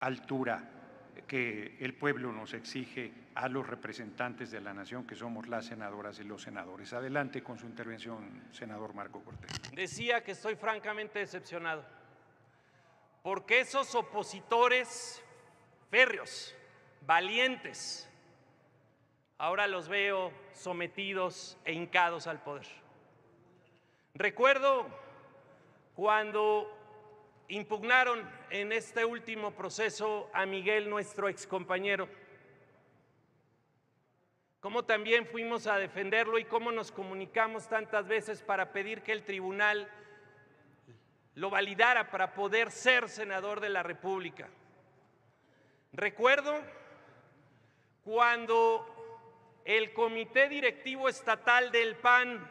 altura que el pueblo nos exige a los representantes de la nación, que somos las senadoras y los senadores. Adelante con su intervención, senador Marco Cortés. Decía que estoy francamente decepcionado, porque esos opositores férreos, valientes, ahora los veo sometidos e hincados al poder. Recuerdo cuando impugnaron en este último proceso a Miguel, nuestro excompañero, cómo también fuimos a defenderlo y cómo nos comunicamos tantas veces para pedir que el tribunal lo validara para poder ser senador de la República. Recuerdo cuando el Comité Directivo Estatal del PAN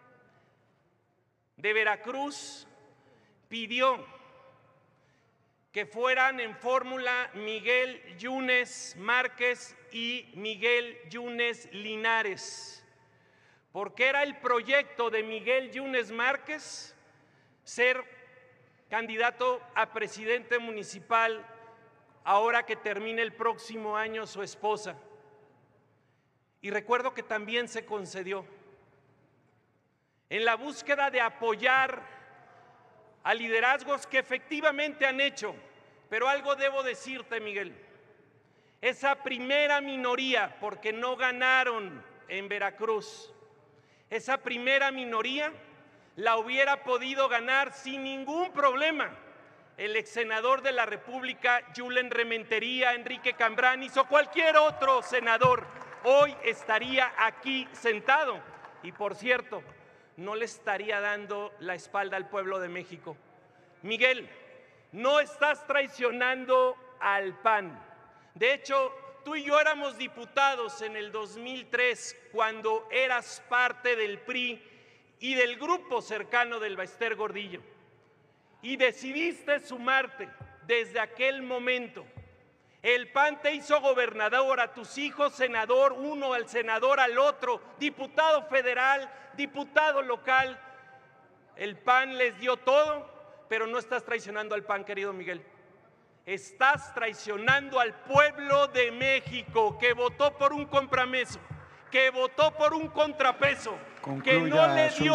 de Veracruz pidió que fueran en fórmula Miguel Yunes Márquez y Miguel Yunes Linares, porque era el proyecto de Miguel Yunes Márquez ser candidato a presidente municipal ahora que termine el próximo año su esposa. Y recuerdo que también se concedió. En la búsqueda de apoyar a liderazgos que efectivamente han hecho, pero algo debo decirte, Miguel, esa primera minoría, porque no ganaron en Veracruz, esa primera minoría la hubiera podido ganar sin ningún problema el exsenador de la República, Julen Rementería, Enrique Cambranis o cualquier otro senador. Hoy estaría aquí sentado y, por cierto, no le estaría dando la espalda al pueblo de México. Miguel, no estás traicionando al PAN. De hecho, tú y yo éramos diputados en el 2003 cuando eras parte del PRI y del grupo cercano del Baester Gordillo. Y decidiste sumarte desde aquel momento. El PAN te hizo gobernador, a tus hijos senador, uno al senador al otro, diputado federal, diputado local. El PAN les dio todo, pero no estás traicionando al PAN, querido Miguel. Estás traicionando al pueblo de México, que votó por un compromiso, que votó por un contrapeso, que no le dio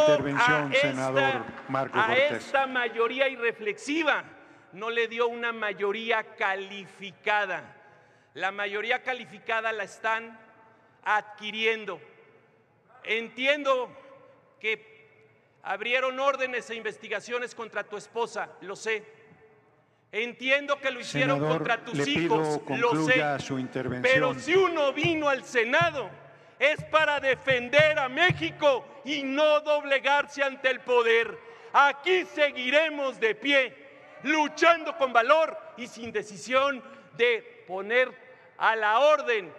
a esta mayoría irreflexiva, no le dio una mayoría calificada. La mayoría calificada la están adquiriendo. Entiendo que abrieron órdenes e investigaciones contra tu esposa, lo sé. Entiendo que lo hicieron contra tus hijos, lo sé. Pero si uno vino al Senado es para defender a México y no doblegarse ante el poder. Aquí seguiremos de pie, luchando con valor y sin decisión de poner a la orden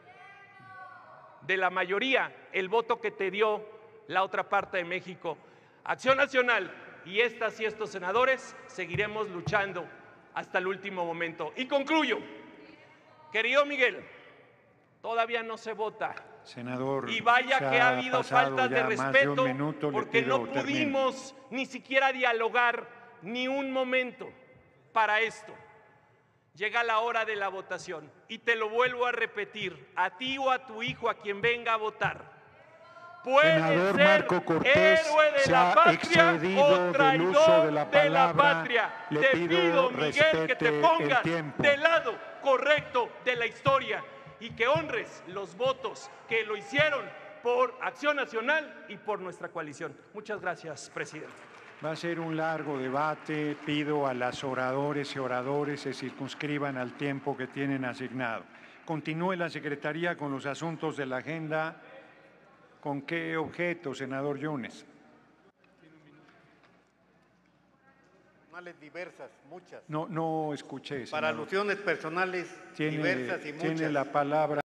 de la mayoría el voto que te dio la otra parte de México. Acción Nacional y estas y estos senadores seguiremos luchando hasta el último momento. Y concluyo, querido Miguel, todavía no se vota. Senador, y vaya que ha habido faltas de respeto porque no pudimos ni siquiera dialogar ni un momento para esto. Llega la hora de la votación y te lo vuelvo a repetir, a ti o a tu hijo, a quien venga a votar. Puede Senador ser Marco Cortés, héroe de la patria o traidor de la patria. Te pido, Miguel, que te pongas del lado correcto de la historia y que honres los votos que lo hicieron por Acción Nacional y por nuestra coalición. Muchas gracias, presidente. Va a ser un largo debate. Pido a las oradores y oradores se circunscriban al tiempo que tienen asignado. Continúe la Secretaría con los asuntos de la agenda. ¿Con qué objeto, senador Yunes? Diversas, muchas. No escuché, senador. Para alusiones personales diversas y muchas. Tiene la palabra.